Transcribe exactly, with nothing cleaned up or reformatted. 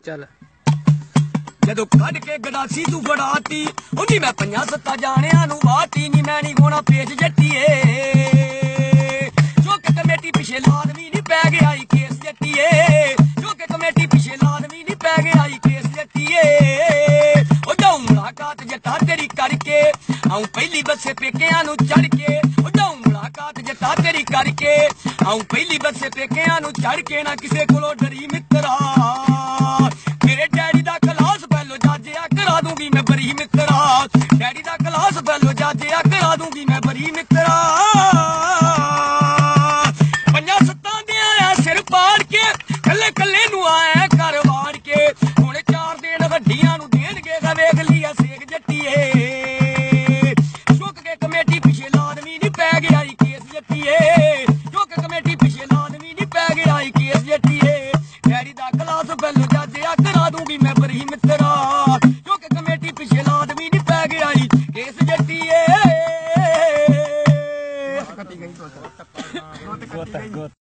ਚੱਲ ਜਦੋਂ ਕੱਢ ਕੇ ਗੜਾਸੀ ਤੂੰ ਫੜਾਤੀ ਉਹਨੀ ਮੈਂ ਪੰਜਾਂ ਸੱਤਾਂ ਜਾਣਿਆਂ ਨੂੰ ਵਾਤੀ ਨੀ ਮੈਂ ਨੀ ਗੋਣਾ ਪੇਸ਼ ਜੱਟੀਏ ਜੋ ਕਿ ਕਮੇਟੀ ਪਿਛੇ ਲਾਦਵੀ ਨੀ ਪੈ ਗਿਆ ਈ ਕੇਸ ਜੱਟੀਏ ਜੋ ਕਿ ਕਮੇਟੀ ਪਿਛੇ ਲਾਦਵੀ ਨੀ ਪੈ ਗਿਆ ਈ ਕੇਸ ਜੱਟੀਏ ਉਹ ਜਾਉ ਮੁਲਾਕਾਤ ਜੱਟਾ ਤੇਰੀ ਕਰਕੇ ਆਉਂ ਪਹਿਲੀ ਬੱਸੇ ਪੇਕਿਆਂ ਨੂੰ ਚੜ ਕੇ ਉਹ ਜਾਉ ਮੁਲਾਕਾਤ ਜੱਟਾ ਤੇਰੀ ਕਰਕੇ ਆਉਂ ਪਹਿਲੀ ਬੱਸੇ ਪੇਕਿਆਂ ਨੂੰ ਚੜ ਕੇ ਨਾ ਕਿਸੇ ਕੋਲੋਂ ਡਰੀ ਮਿੱਤਰਾ ਮੇਰੇ ਡੈਡੀ ਦਾ ਕਲਾਸ ਪਹਿਲੋ ਜਾਜਿਆ ਕਰਾ ਦੂੰਗੀ ਮੈਂ ਬਰੀ ਮਿੱਤਰਾ ਡੈਡੀ ਦਾ ਕਲਾਸ ਪਹਿਲੋ ਜਾਜਿਆ ਕਰਾ ਦੂੰਗੀ ਮੈਂ ਬਰੀ ਮਿੱਤਰਾ ਪੰਜਾਂ ਸੱਤਾਂ ਦੇ ਆਇਆ ਸਿਰ ਪਾੜ ਕੇ ਕੱਲੇ ਕੱਲੇ ਨੂੰ ਆਇਆ ਘਰ ਵਾੜ ਕੇ ਹੁਣ ਚਾਰ ਦਿਨ ਵੱਡੀਆਂ ਨੂੰ ਦੇਣਗੇ ਗਾ ਵੇਖ ਲਿਆ ਸੇਕ ਜੱਟੀਏ ਚੁੱਕ ਕੇ ਕਮੇਟੀ ਪਿਛੇ ਲਾਦਵੀ ਨੀ ਪੈ ਗਿਆ ਈ ਕੇਸ ਜੱਟੀਏ ਚੁੱਕ ਕੇ ਕਮੇਟੀ ਪਿਛੇ ਲਾਦਵੀ ਨੀ ਪੈ ਗਿਆ ਈ ਕੇਸ ਜੱਟੀਏ ਡੈਡੀ ਦਾ ਕਲਾਸ ਪਹਿਲੋ ਜਾਜਿਆ ਕਰਾ ਦੂੰਗੀ ਮੈਂ ਬਰੀ ਮਿੱਤਰਾ ਕਿਉਂਕਿ ਕਮੇਟੀ ਪਿਛੇ ਲਾਦਵੀ ਨੀ ਪੈ ਗਿਆ ਈ ਕੇਸ ਜੱਟੀਏ